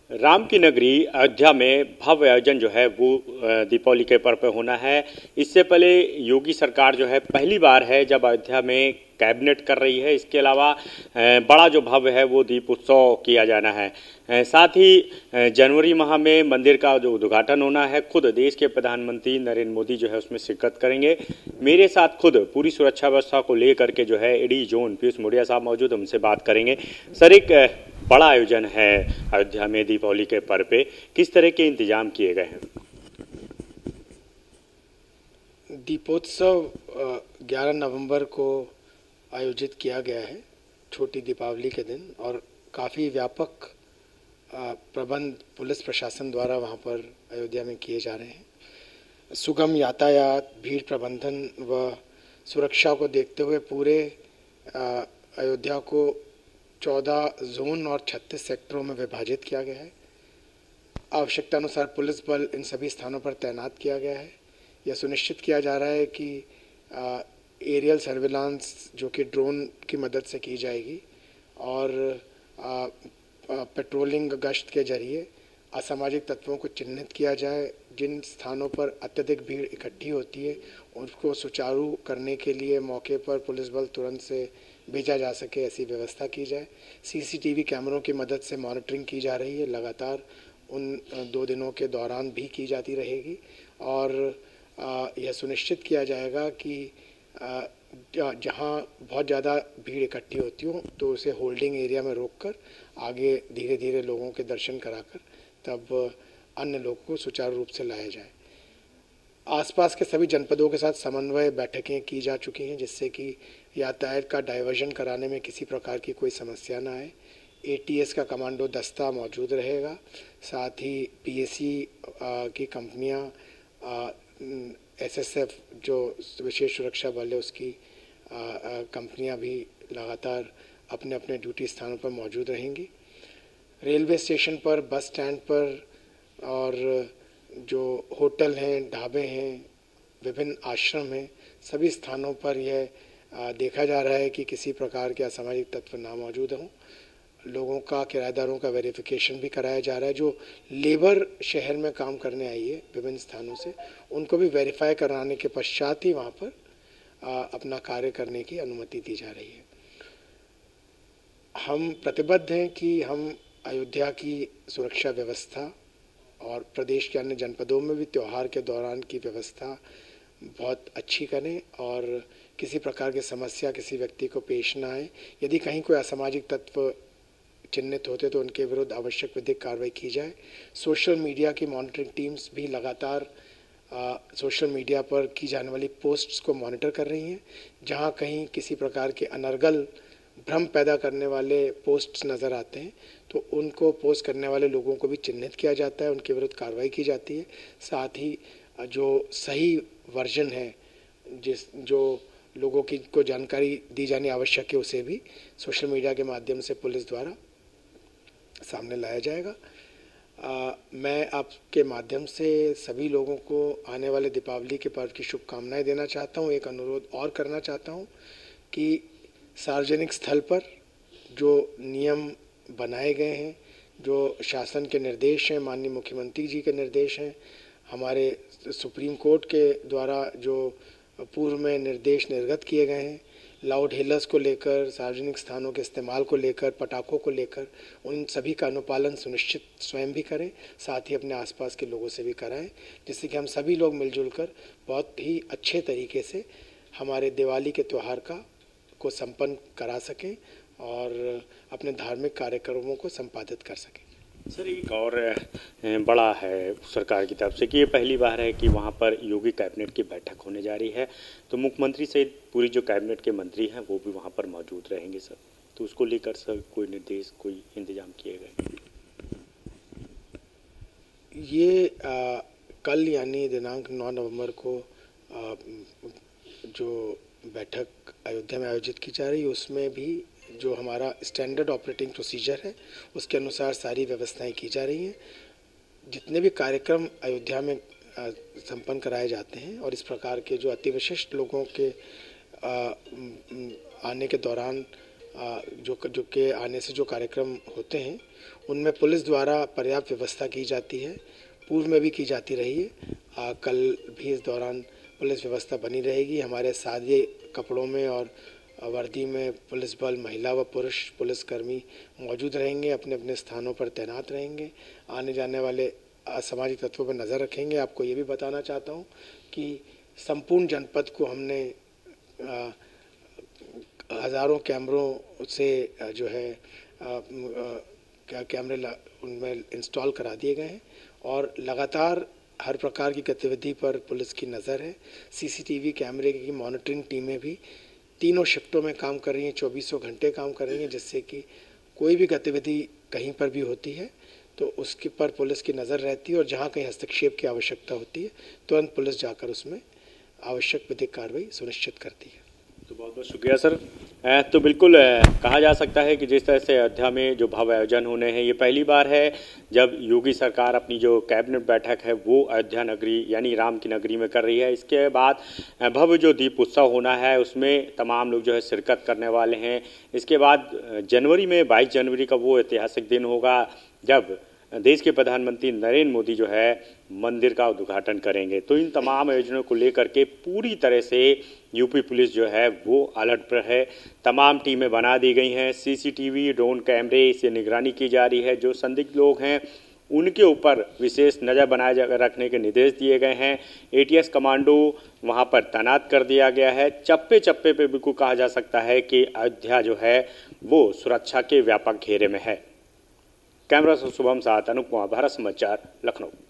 राम की नगरी अयोध्या में भव्य आयोजन जो है वो दीपावली के पर्व पे होना है। इससे पहले योगी सरकार जो है पहली बार है जब अयोध्या में कैबिनेट कर रही है। इसके अलावा बड़ा जो भव्य है वो दीप उत्सव किया जाना है। साथ ही जनवरी माह में मंदिर का जो उद्घाटन होना है, खुद देश के प्रधानमंत्री नरेंद्र मोदी जो है उसमें शिरकत करेंगे। मेरे साथ खुद पूरी सुरक्षा व्यवस्था को लेकर के जो है एडी जोन पीयूष मोडिया साहब मौजूद, हमसे बात करेंगे। सर, एक बड़ा आयोजन है अयोध्या में दीपावली के पर्व पे, किस तरह के इंतजाम किए गए हैं? दीपोत्सव 11 नवंबर को आयोजित किया गया है, छोटी दीपावली के दिन, और काफ़ी व्यापक प्रबंध पुलिस प्रशासन द्वारा वहाँ पर अयोध्या में किए जा रहे हैं। सुगम यातायात, भीड़ प्रबंधन व सुरक्षा को देखते हुए पूरे अयोध्या को 14 जोन और 36 सेक्टरों में विभाजित किया गया है। आवश्यकता अनुसार पुलिस बल इन सभी स्थानों पर तैनात किया गया है। यह सुनिश्चित किया जा रहा है कि एरियल सर्विलांस जो कि ड्रोन की मदद से की जाएगी और पेट्रोलिंग गश्त के जरिए असामाजिक तत्वों को चिन्हित किया जाए। जिन स्थानों पर अत्यधिक भीड़ इकट्ठी होती है उनको सुचारू करने के लिए मौके पर पुलिस बल तुरंत से भेजा जा सके, ऐसी व्यवस्था की जाए। सीसीटीवी कैमरों की मदद से मॉनिटरिंग की जा रही है, लगातार उन 2 दिनों के दौरान भी की जाती रहेगी। और यह सुनिश्चित किया जाएगा कि जहां बहुत ज़्यादा भीड़ इकट्ठी होती हो तो उसे होल्डिंग एरिया में रोककर आगे धीरे धीरे लोगों के दर्शन कराकर तब अन्य लोगों को सुचारू रूप से लाया जाए। आसपास के सभी जनपदों के साथ समन्वय बैठकें की जा चुकी हैं जिससे कि यातायात का डाइवर्जन कराने में किसी प्रकार की कोई समस्या ना आए। एटीएस का कमांडो दस्ता मौजूद रहेगा, साथ ही पीएसी की कंपनियां, एसएसएफ जो विशेष सुरक्षा बल है उसकी कंपनियां भी लगातार अपने अपने ड्यूटी स्थानों पर मौजूद रहेंगी। रेलवे स्टेशन पर, बस स्टैंड पर और जो होटल हैं, ढाबे हैं, विभिन्न आश्रम हैं, सभी स्थानों पर यह देखा जा रहा है कि किसी प्रकार के असामाजिक तत्व ना मौजूद हों। लोगों का, किराएदारों का वेरिफिकेशन भी कराया जा रहा है। जो लेबर शहर में काम करने आई है विभिन्न स्थानों से, उनको भी वेरीफाई कराने के पश्चात ही वहाँ पर अपना कार्य करने की अनुमति दी जा रही है। हम प्रतिबद्ध हैं कि हम अयोध्या की सुरक्षा व्यवस्था और प्रदेश के अन्य जनपदों में भी त्यौहार के दौरान की व्यवस्था बहुत अच्छी करें और किसी प्रकार की समस्या किसी व्यक्ति को पेश ना आए। यदि कहीं कोई असामाजिक तत्व चिन्हित होते तो उनके विरुद्ध आवश्यक विधिक कार्रवाई की जाए। सोशल मीडिया की मॉनिटरिंग टीम्स भी लगातार सोशल मीडिया पर की जाने वाली पोस्ट्स को मॉनिटर कर रही हैं। जहां कहीं किसी प्रकार के अनर्गल भ्रम पैदा करने वाले पोस्ट्स नज़र आते हैं तो उनको पोस्ट करने वाले लोगों को भी चिन्हित किया जाता है, उनके विरुद्ध कार्रवाई की जाती है। साथ ही जो सही वर्जन है, जो लोगों की को जानकारी दी जानी आवश्यक है, उसे भी सोशल मीडिया के माध्यम से पुलिस द्वारा सामने लाया जाएगा। मैं आपके माध्यम से सभी लोगों को आने वाले दीपावली के पर्व की शुभकामनाएं देना चाहता हूं। एक अनुरोध और करना चाहता हूं कि सार्वजनिक स्थल पर जो नियम बनाए गए हैं, जो शासन के निर्देश हैं, माननीय मुख्यमंत्री जी के निर्देश हैं, हमारे सुप्रीम कोर्ट के द्वारा जो पूर्व में निर्देश निर्गत किए गए हैं, लाउड हिलर्स को लेकर, सार्वजनिक स्थानों के इस्तेमाल को लेकर, पटाखों को लेकर, उन सभी का अनुपालन सुनिश्चित स्वयं भी करें, साथ ही अपने आसपास के लोगों से भी कराएं, जिससे कि हम सभी लोग मिलजुल कर बहुत ही अच्छे तरीके से हमारे दिवाली के त्यौहार को संपन्न करा सकें और अपने धार्मिक कार्यक्रमों को संपादित कर सकें। सर, एक और बड़ा है सरकार की तरफ से कि ये पहली बार है कि वहाँ पर योगी कैबिनेट की बैठक होने जा रही है, तो मुख्यमंत्री सहित पूरी जो कैबिनेट के मंत्री हैं वो भी वहाँ पर मौजूद रहेंगे सर, तो उसको लेकर सर कोई निर्देश, कोई इंतजाम किए गए? ये कल यानी दिनांक 9 नवंबर को जो बैठक अयोध्या में आयोजित की जा रही है उसमें भी जो हमारा स्टैंडर्ड ऑपरेटिंग प्रोसीजर है उसके अनुसार सारी व्यवस्थाएं की जा रही हैं। जितने भी कार्यक्रम अयोध्या में संपन्न कराए जाते हैं और इस प्रकार के जो अति विशिष्ट लोगों के आने के दौरान जो के आने से जो कार्यक्रम होते हैं उनमें पुलिस द्वारा पर्याप्त व्यवस्था की जाती है, पूर्व में भी की जाती रही है। कल भी इस दौरान पुलिस व्यवस्था बनी रहेगी। हमारे सादे कपड़ों में और वर्दी में पुलिस बल, महिला व पुरुष पुलिसकर्मी मौजूद रहेंगे, अपने अपने स्थानों पर तैनात रहेंगे, आने जाने वाले असामाजिक तत्वों पर नज़र रखेंगे। आपको ये भी बताना चाहता हूँ कि संपूर्ण जनपद को हमने हज़ारों कैमरों से जो है कैमरे उनमें इंस्टॉल करा दिए गए हैं और लगातार हर प्रकार की गतिविधि पर पुलिस की नज़र है। सीसीटीवी कैमरे की मॉनिटरिंग टीमें भी तीनों शिफ्टों में काम कर रही हैं, 24 घंटे काम कर रही हैं, जिससे कि कोई भी गतिविधि कहीं पर भी होती है तो उसके पर पुलिस की नज़र रहती है और जहां कहीं हस्तक्षेप की आवश्यकता होती है तुरंत पुलिस जाकर उसमें आवश्यक विधिक कार्रवाई सुनिश्चित करती है। तो बहुत बहुत शुक्रिया सर। तो बिल्कुल कहा जा सकता है कि जिस तरह से अयोध्या में जो भव्य आयोजन होने हैं, ये पहली बार है जब योगी सरकार अपनी जो कैबिनेट बैठक है वो अयोध्या नगरी यानी राम की नगरी में कर रही है। इसके बाद भव्य जो दीप उत्सव होना है उसमें तमाम लोग जो है शिरकत करने वाले हैं। इसके बाद जनवरी में 22 जनवरी का वो ऐतिहासिक दिन होगा जब देश के प्रधानमंत्री नरेंद्र मोदी जो है मंदिर का उद्घाटन करेंगे। तो इन तमाम आयोजनों को लेकर के पूरी तरह से यूपी पुलिस जो है वो अलर्ट पर है। तमाम टीमें बना दी गई हैं, सीसीटीवी, ड्रोन कैमरे से निगरानी की जा रही है। जो संदिग्ध लोग हैं उनके ऊपर विशेष नज़र बनाए रखने के निर्देश दिए गए हैं। एटीएस कमांडो वहां पर तैनात कर दिया गया है। चप्पे चप्पे पे बिल्कुल कहा जा सकता है कि अयोध्या जो है वो सुरक्षा के व्यापक घेरे में है। कैमरा से शुभम साथ अनुप कुमार, भारत समाचार, लखनऊ।